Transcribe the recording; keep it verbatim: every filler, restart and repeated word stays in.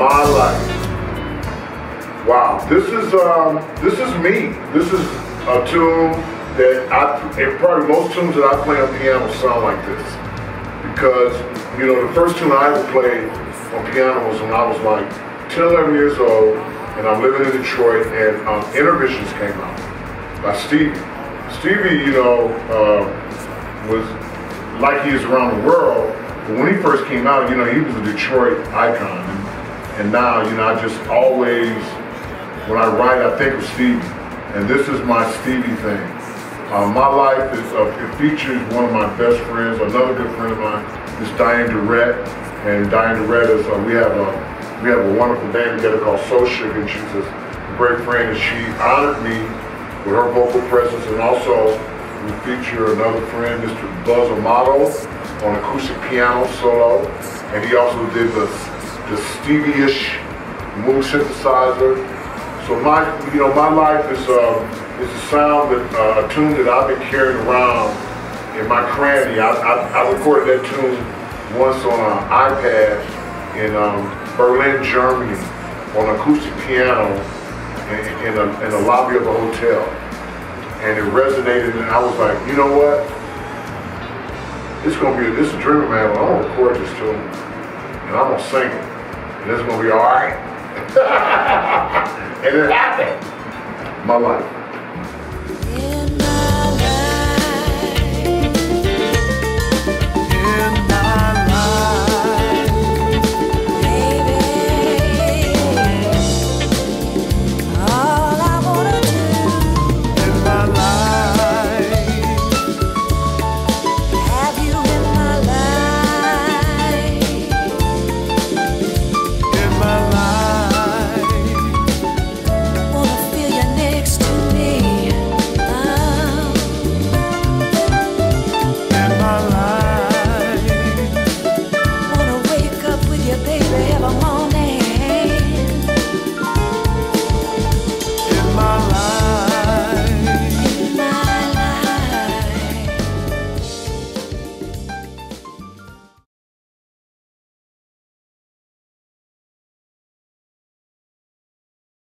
My life. Wow, this is um, this is me. This is a tune that I, and probably most tunes that I play on piano sound like this. Because, you know, the first tune I ever played on piano was when I was like ten, eleven years old, and I'm living in Detroit, and um, Innervisions came out by Stevie. Stevie, you know, uh, was like he is around the world, but when he first came out, you know, he was a Detroit icon. And, and now, you know, I just always, when I write, I think of Stevie. And this is my Stevie thing. Uh, my life is, uh, it features one of my best friends, another good friend of mine, is Diane Durrett. And Diane Durrett is, uh, we have a we have a wonderful band together called Soul Sugar, and she's a great friend, and she honored me with her vocal presence. And also, we feature another friend, Mister Buzz Amato, on acoustic piano solo, and he also did the, the Stevie-ish Moog synthesizer. So my, you know, my life is uh, is a sound that uh, a tune that I've been carrying around in my cranny. I, I, I recorded that tune once on an iPad in um, Berlin, Germany, on acoustic piano in, in, a, in the lobby of a hotel, and it resonated. And I was like, you know what? It's gonna be this is Dreamer Man. I'm gonna record this tune, and I'm gonna sing it, and it's gonna be all right. And it happened. My life.